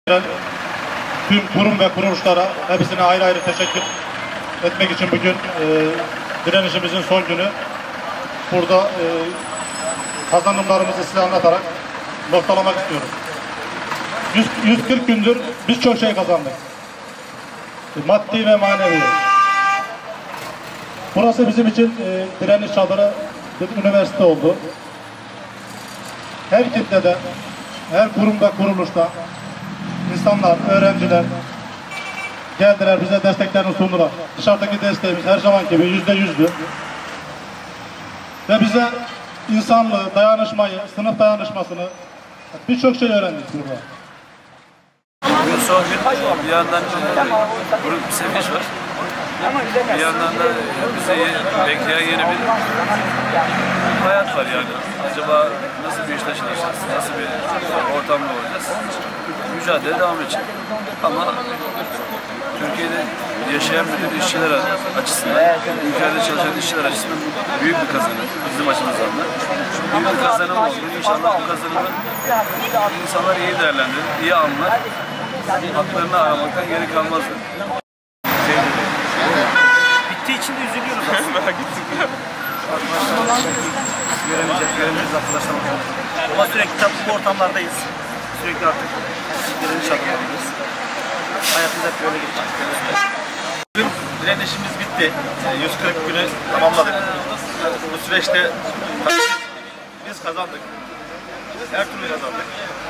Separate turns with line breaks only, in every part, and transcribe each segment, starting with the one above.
Tüm kurum ve kuruluşlara hepsine ayrı ayrı teşekkür etmek için bugün direnişimizin son günü. Burada kazanımlarımızı size anlatarak noktalamak istiyorum. 140 gündür biz çok şey kazandık. Maddi ve manevi. Burası bizim için direniş çadırı bir üniversite oldu. Her kitlede, her kurum ve kuruluşta insanlar, öğrenciler geldiler, bize desteklerini sundular. Dışarıdaki desteğimiz her zaman gibi %100'dü. Ve bize insanlığı, dayanışmayı, sınıf dayanışmasını birçok şey öğrendik burada.
Bugün son gün bir yandan grup bir sevinç var. Bir yandan da bizi bekleyen yeni bir hayat var yani. Acaba nasıl bir işte çalışacağız, nasıl bir ortamda olacağız? Mücadele devam edecek. Ama Türkiye'de yaşayan bütün işçiler açısından, ülkede çalışan işçiler açısından büyük bir kazanım bizim açımızdan da. Büyük bir kazanım oldu. İnşallah bu kazanımı insanlar iyi değerlendirir, iyi anlar. Haklarını aramaktan geri kalmazlar.
Bittiği için de üzülüyoruz aslında.
Merak ettim. Göremeyeceğiz arkadaşlar.
Ama sürekli tabii bu ortamlardayız. Sürekli artık direniş yapıyoruz. Hayatımız hep böyle geçecek.
Bugün direnişimiz bitti. 140 günü tamamladık. Bu süreçte biz kazandık. Her türlü kazandık.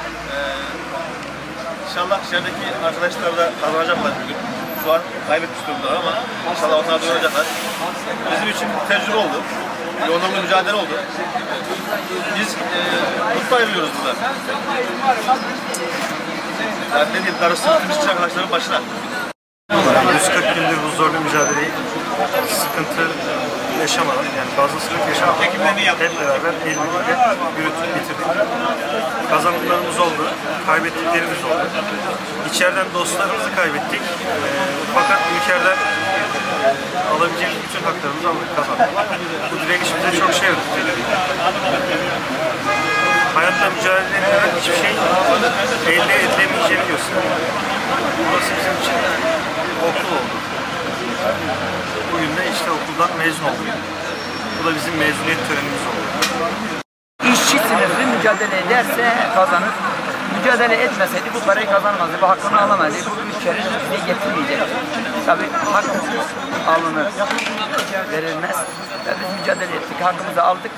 İnşallah içerideki arkadaşlar da kazanacaklar bugün. Şu an kaybetmiş durumdalar ama inşallah onlar da oynayacaklar. Bizim için bir tecrübe oldu. Bir onurlu mücadele oldu. Biz mutlu ayrılıyoruz burada. Yani ne diyeyim, darısı bütün işçi arkadaşların başına.
140 gündür bu zorlu mücadeleyi sıkıntı yaşamadan, yani fazla sıkıntı yaşamadan hep beraber el birlikte yürütüp bitirdik. Kazandıklarımız oldu, kaybettiklerimiz oldu. İçeriden dostlarımızı kaybettik. Fakat ülkeden alabileceğimiz bütün haklarımızı aldık, kazandık. Bu direniş bize çok şey öğretti. Hayatta mücadele eden hiçbir şey elde edilemeyeceğini gösteriyor. Burası bizim için okul oldu. Bugün de işte okuldan mezun olduk. Bu da bizim mezuniyet törenimiz oldu.
İşçi sınıfı mücadele ederse kazanır. Mücadele etmeseydi bu parayı kazanmazdı, bu hakkını alamazdı, bu ülkenin bize getirmeyecekti. Tabii hak alınır, verilmez. Ve biz mücadele ettik, hakkımızı aldık.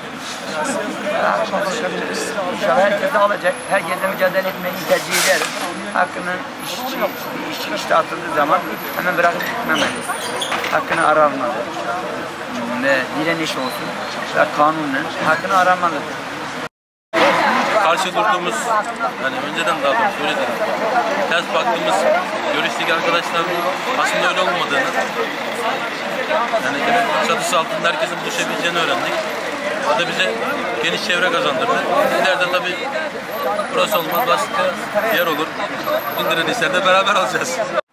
İnşallah herkes de alacak, herkes de mücadele etmeyi tercih eder. Hakkının işçi işte atıldığı zaman hemen bırakıp gitmemeliyiz. Hakkını aramalı. Ve direniş olsun ve kanunun hakkını aramalıdır.
Karşı durduğumuz, yani önceden daha doğrusu öyle dedim, ters baktığımız görüşteki arkadaşların aslında öyle olmadığını, yani çatısı altında herkesin buluşabileceğini öğrendik. O da bize geniş çevre kazandırdı. İleride tabii burası olmaz, başka yer olur. Bu direnişlerde beraber olacağız.